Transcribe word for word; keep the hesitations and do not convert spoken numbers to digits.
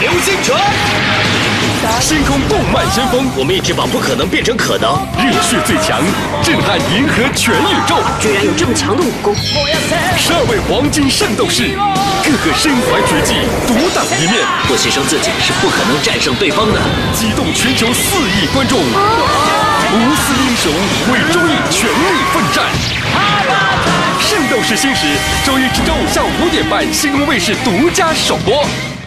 流星锤！ 星空动漫先锋， 我们一直把不可能变成可能。 热血最强，震撼银河全宇宙。 居然有这么强的武功！ 十二位黄金圣斗士，个个身怀绝技，独当一面。 不牺牲自己是不可能战胜对方的。 激动全球四亿观众，无私英雄为周易全力奋战。圣斗士星矢，周一至周五下午五点半，星空卫视独家首播。